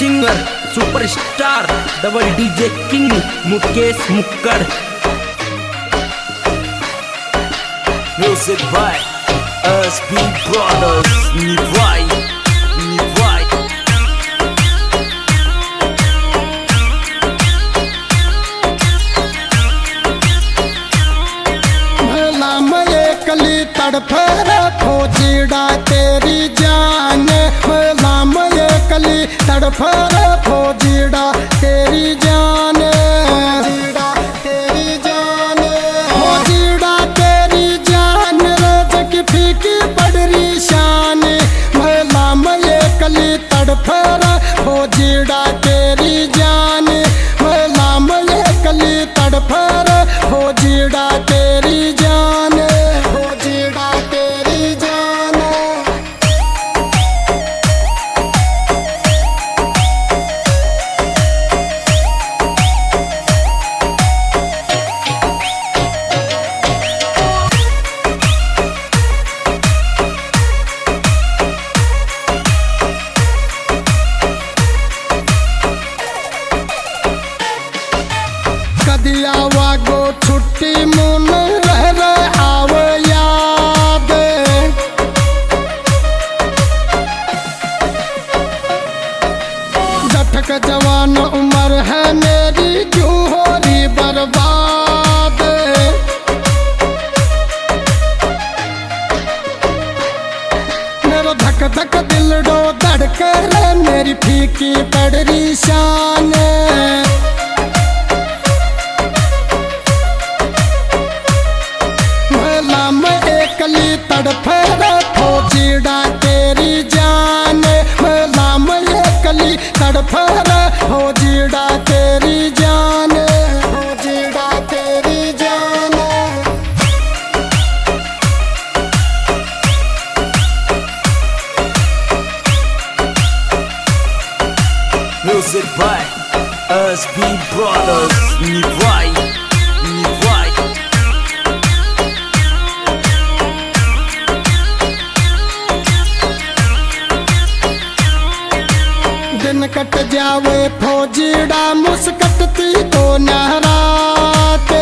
Singer superstar double DJ king Mukesh Mukkad. Music by S P brothers निभाई निभाई। भला मैं कली तड़फे फौजीड़ा तेरी जान, भला मैं कली तड़फे फौजीड़ा तेरी जान, तेरी जान फौजीड़ा तेरी जान रजक फीकी बड़री शान। भला मैं कली तड़फे फौजीड़ा तेरी जान, भला मैं कली तड़फे फौजीड़ा तेरी जान, फौजीड़ा तेरी जान। कदी आवा गो छुट्टी मुन रह आव याद, जठक जवान उम्र है मेरी क्यों हो रही बर्बाद। मेरा धक धक दिल डो धड़क मेरी फीकी पड़री शान। कली तड़फे फौजीड़ा तेरी जान, भला मैं कली तड़फे फौजीड़ा तेरी जान, फौजीड़ा तेरी जान। म्यूजिक बाय एसपी ब्रदर्स निभाई निभाई। दिन कट जावे फौजीड़ा मुस्कटती तो नहराते,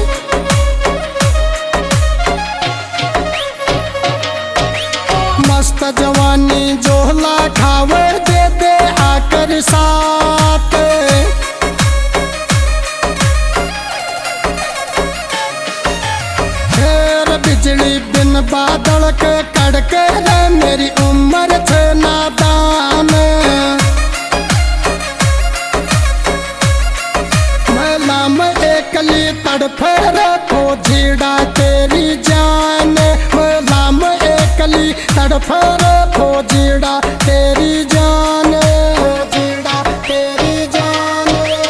मस्त जवानी जोहला खावे दे दे आकर साथ। फिर बिजली बिन बादल के कड़के मेरी उम्र थे नादान। कली तड़फे फौजीड़ा तेरी जान, भला मैं कली तड़फे फौजीड़ा तेरी जान, फौजीड़ा तेरी जान।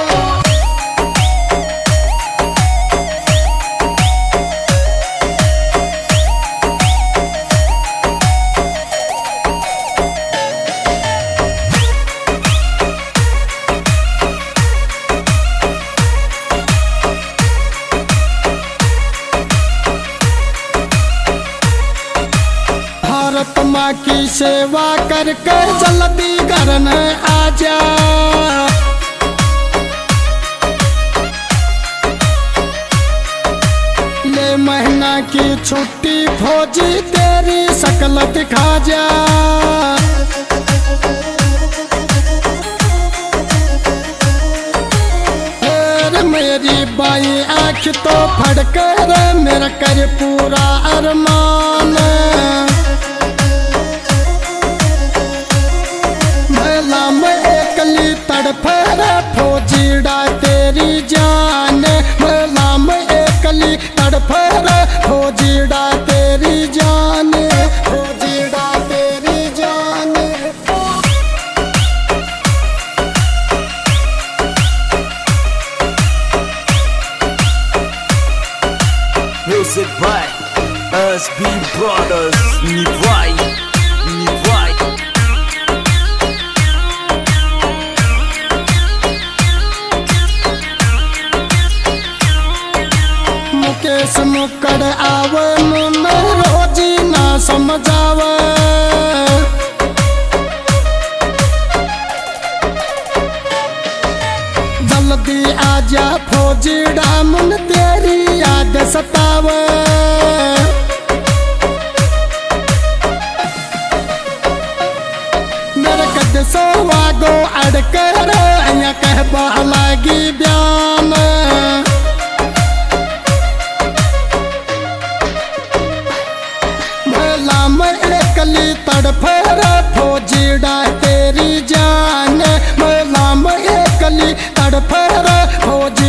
भारत माँ की सेवा करके जल्दी घर में आजा, ले महीना की छुट्टी फौजी तेरी शक्ल दिखा जा। मेरी बाई आँख तो फड़कर मेरा कर पूरा अरमान। भला मैं कली तड़फे फौजीड़ा तेरी जान, भला मैं कली तड़फे फौजीड़ा तेरी जान, फौजीड़ा तेरी जान। म्यूजिक बाय एसपी ब्रदर्स निभाई निभाई। मुकेश मुक्कड़ आवे मुन रोजी ना समझावे, जीड़ा मुन तेरी याद सतावे। मेरे कद सोवागो अड़कर अया कहबा लागी बयान। भला मैं एकली तड़फर फौजीड़ा तेरी जान। भला मैं एकली तड़फर फौजी